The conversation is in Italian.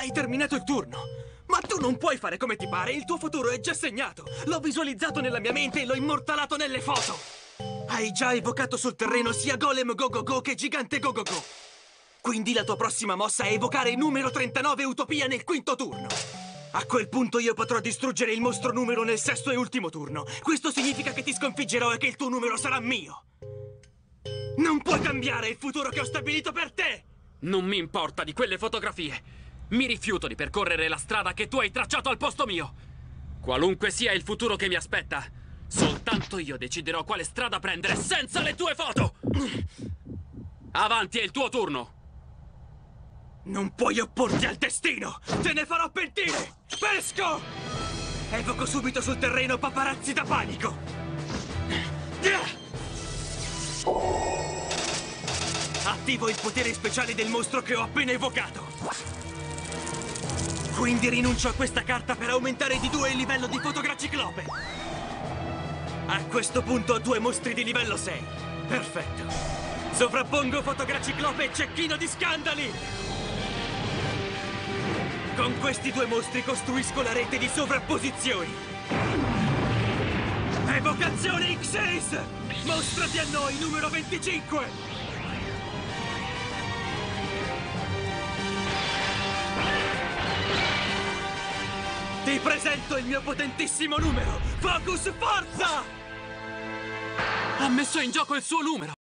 Hai terminato il turno. Ma tu non puoi fare come ti pare, il tuo futuro è già segnato. L'ho visualizzato nella mia mente e l'ho immortalato nelle foto. Hai già evocato sul terreno sia Golem Go Go Go che Gigante Go Go Go. Quindi la tua prossima mossa è evocare il numero 39 Utopia nel quinto turno. A quel punto io potrò distruggere il mostro numero nel sesto e ultimo turno. Questo significa che ti sconfiggerò e che il tuo numero sarà mio. Non puoi cambiare il futuro che ho stabilito per te! Non mi importa di quelle fotografie. Mi rifiuto di percorrere la strada che tu hai tracciato al posto mio. Qualunque sia il futuro che mi aspetta, soltanto io deciderò quale strada prendere senza le tue foto! Avanti, è il tuo turno! Non puoi opporti al destino! Te ne farò pentire! Pesco! Evoco subito sul terreno paparazzi da panico! Attivo il potere speciale del mostro che ho appena evocato! Quindi rinuncio a questa carta per aumentare di 2 il livello di Fotograciclope! A questo punto ho 2 mostri di livello 6! Perfetto! Sovrappongo Fotograciclope e Cecchino di Scandali! Con questi 2 mostri costruisco la rete di sovrapposizioni! Evocazione X-Ace! Mostrati a noi, numero 25! Ti presento il mio potentissimo numero! Focus Forza! Ha messo in gioco il suo numero!